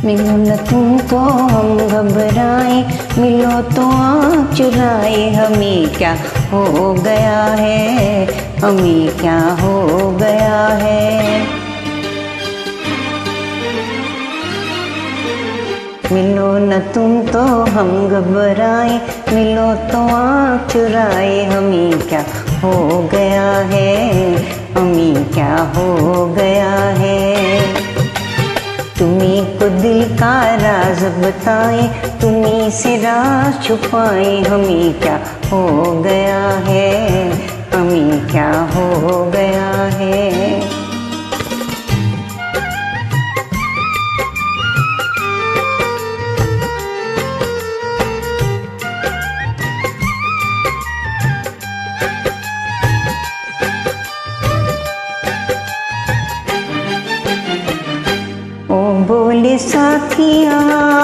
मिलो न तुम तो हम घबराए, मिलो तो आँख चुराए। हमें क्या हो गया है, हमें क्या हो गया है। मिलो न तुम तो हम घबराए, मिलो तो आँख चुराए। हमें क्या हो गया है, हमें क्या हो गया है। तुम्हीं को दिल का राज बताए, तुम्हीं से राज छुपाए। हमें क्या हो गया है, हमें क्या हो गया है। ओ बोले साथिया,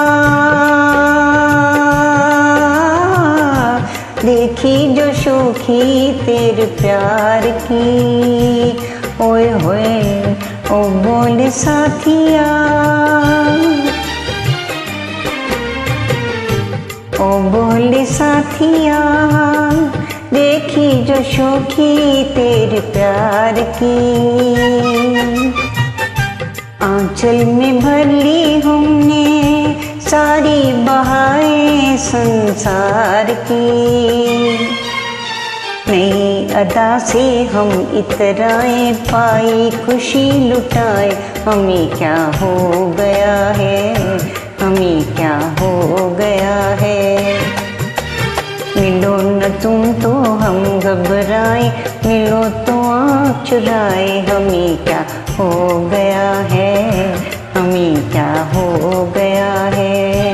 देखी जो शोखी तेरे प्यार की। ओए होए ओ बोले साथिया, ओ बोले साथिया, देखी जो शोखी तेरे प्यार की। आंचल में भर ली हमने सारी बहाएं संसार की। नई अदा से हम इतराए, पाई खुशी लुटाए। हमें क्या हो गया है, हमें क्या हो गया है। मिलो न तुम तो हम घबराए, मिलो तो आँख चुराए। हमें क्या हो गया है, हमें क्या हो गया है।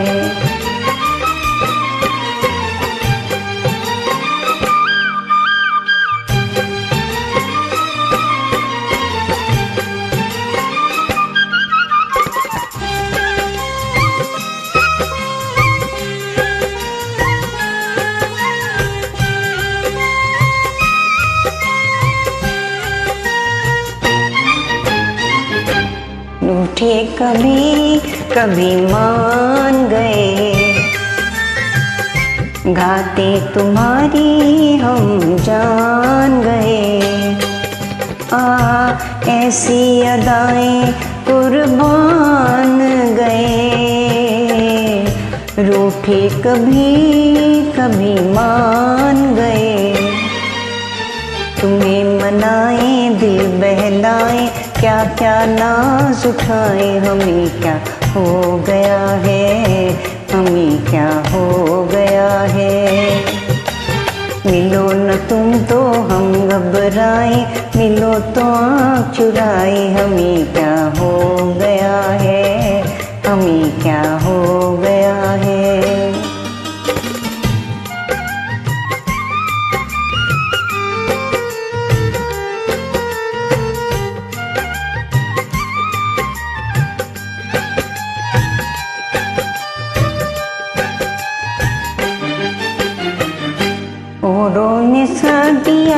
रूठे कभी कभी मान गए, गाते तुम्हारी हम जान गए। ऐसी अदाएं कुर्बान गए। रूठे कभी कभी मान गए। तुम्हें मनाए दिल बहलाए, क्या क्या नाज उठाए। हमें क्या हो गया है, हमें क्या हो गया है। मिलो न तुम तो हम घबराए, मिलो तो आँख चुराए। हमें क्या हो गया है, हमें क्या हो गया है। औरों ने साथ दिया,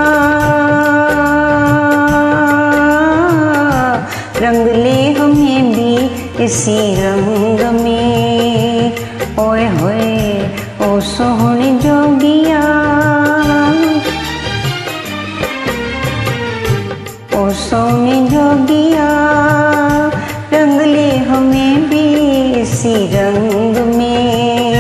रंग ले हमें भी इसी रंग में। ओए होए ओ सोहनी जोगिया, ओ सोहनी जोगिया, रंग ले हमें भी इसी रंग में।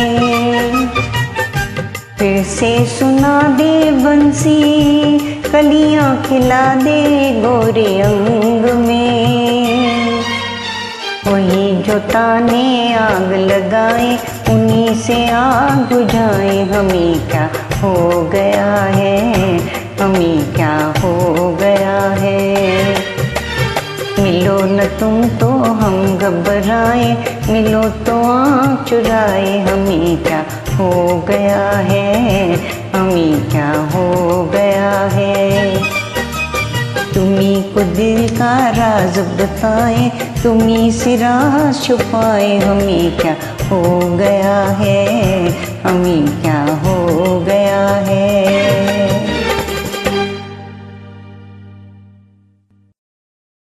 फिर से सुना दे बंसी, कलियां खिला दे गोरे अंग में। वही जो ताने आग लगाए, उन्हीं से आग बुझाए। हमें क्या हो गया है, हमें क्या हो गया है। मिलो न तुम तो हम घबराए, मिलो तो आँख चुराए। हमें क्या हो गया है, हमें क्या हो गया है। तुम्हीं को दिल का राज बताए, तुम्हीं से राज छुपाए। हमें क्या हो गया है, हमें क्या हो गया है।